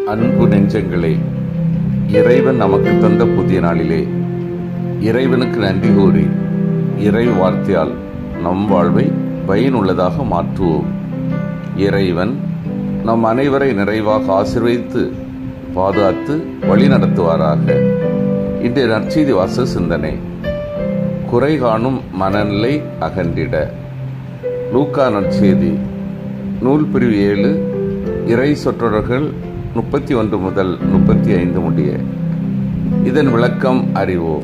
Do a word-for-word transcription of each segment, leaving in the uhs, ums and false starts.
அன்பு நெஞ்சங்களே, இறைவன் நமக்கு தந்த புதிய நாளிலே இறைவனுக்கு நன்றி கூறி இறை வார்த்தையால் நம் வாழ்வை பயனுள்ளதாக மாற்றுவோம். இறைவன் நம் அனைவரை நிறைவாக ஆசீர்வதித்து பாதுகாத்து வழி நடத்துவாராக. இன்றைய நற்செய்தி வாச சிந்தனை, குறை காணும் மனநிலை அகன்றிட. லூக்கா நற்செய்தி நூல் பிரிவு ஏழு, இறை சொற்றொடர்கள் முப்பத்தி ஒன்று முதல் முப்பத்தி ஐந்து முடிய. இதன் விளக்கம் அறிவோம்.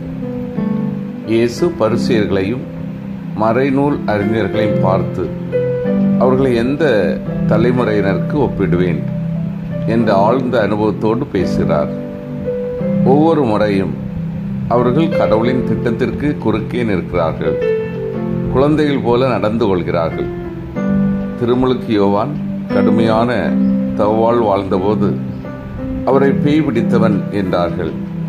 இயேசு பரிசேயர்களையும் மறைநூல் அறிஞர்களையும் பார்த்து, அவர்களை எந்த தலைமுறையினருக்கு ஒப்பிடுவேன் என்ற ஆழ்ந்த அனுபவத்தோடு பேசுகிறார். ஒவ்வொரு முறையும் அவர்கள் கடவுளின் திட்டத்திற்கு குறுக்கே நிற்கிறார்கள், குழந்தைகள் போல நடந்து கொள்கிறார்கள். திருமுழுக்கு யோவான் கடுமையான தவ்வால் வாழ்ந்தபோது அவரை பேய் பிடித்தவன் என்றார்கள்.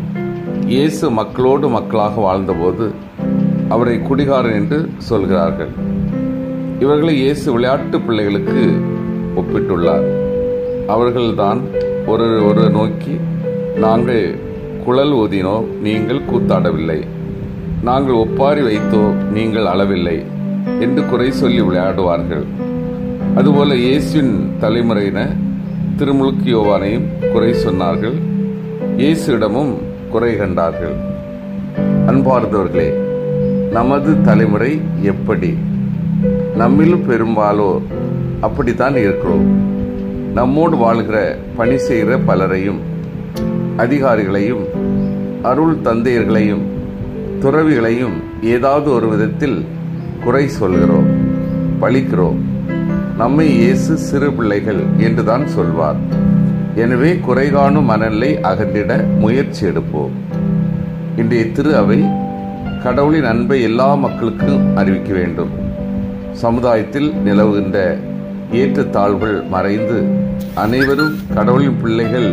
இயேசு மக்களோடு மக்களாக வாழ்ந்தபோது அவரை குடிகாரன் என்று சொல்கிறார்கள். இவர்களை இயேசு விளையாட்டு பிள்ளைகளுக்கு ஒப்பிட்டுள்ளார். அவர்கள்தான் ஒரு ஒரு நோக்கி, நாங்கள் குழல் ஊதினோம், நீங்கள் கூத்தாடவில்லை, நாங்கள் ஒப்பாரி வைத்தோ, நீங்கள் அளவில்லை என்று குறை சொல்லி விளையாடுவார்கள். அதுபோல இயேசுவின் தலைமுறையினர் திருமுழுக்கு யோவானையும் குறை சொன்னார்கள், இயேசுவிடமும் குறை கண்டார்கள். அன்பார்ந்தவர்களே, நமது தலைமுறை எப்படி? நம்மிலும் பெரும்பாலோர் அப்படித்தான் இருக்கிறோம். நம்மோடு வாழ்கிற பணி செய்கிற பலரையும், அதிகாரிகளையும், அருள் தந்தையர்களையும், துறவிகளையும் ஏதாவது ஒரு விதத்தில் குறை சொல்கிறோம், பழிக்கிறோம். நம்மை இயேசு சிறு பிள்ளைகள் என்றுதான் சொல்வார். எனவே குறை காணும் மனநிலை அகன்றிட முயற்சி எடுப்போம். இன்றைய திரு அவை கடவுளின் அன்பை எல்லா மக்களுக்கும் அறிவிக்க வேண்டும். சமுதாயத்தில் நிலவுகின்ற ஏற்றத்தாழ்வுகள் மறைந்து அனைவரும் கடவுளின் பிள்ளைகள்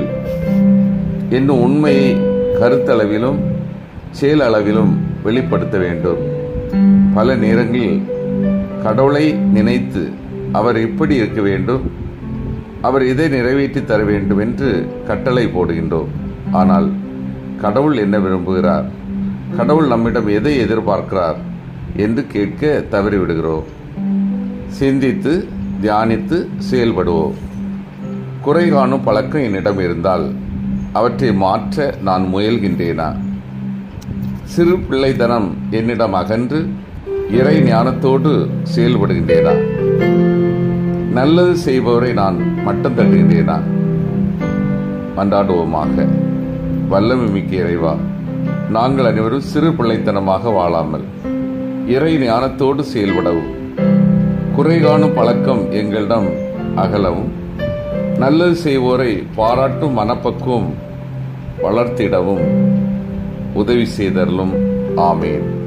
என்னும் உண்மையை கருத்தளவிலும் செயலளவிலும் வெளிப்படுத்த வேண்டும். பல நேரங்களில் கடவுளை நினைத்து அவர் எப்படி இருக்க வேண்டும், அவர் இதை நிறைவேற்றி தர வேண்டும் என்று கட்டளை போடுகின்றோம். ஆனால் கடவுள் என்ன விரும்புகிறார், கடவுள் நம்மிடம் எதை எதிர்பார்க்கிறார் என்று கேட்க தவறிவிடுகிறோம். சிந்தித்து தியானித்து செயல்படுவோம். குறை காணும் பழக்கம் என்னிடம் இருந்தால் அவற்றை மாற்ற நான் முயல்கின்றேனா? சிறு பிள்ளைத்தனம் என்னிடம் அகன்று இறை ஞானத்தோடு செயல்படுகின்றேனா? நல்லது செய்பவரை நான் மட்டம் தட்டுகின்றேனா? மன்றாடுவோமாக. வல்லமை மிக்க இறைவா, நாங்கள் அனைவரும் சிறு பிள்ளைத்தனமாக வாழாமல் இறை ஞானத்தோடு செயல்படவும், குறை காணும் பழக்கம் எங்களிடம் அகலவும், நல்லது செய்வோரை பாராட்டும் மனப்பக்குவம் வளர்த்திடவும் உதவி செய்தருளும். ஆமேன்.